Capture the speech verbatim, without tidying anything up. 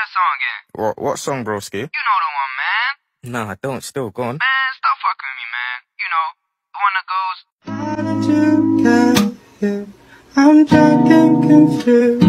song again. What, what song, browski? You know the one, man. Nah, I don't. Still, go on. Man, stop fucking with me, man. You know, the one that goes... How did you get here? I'm drunk and confused.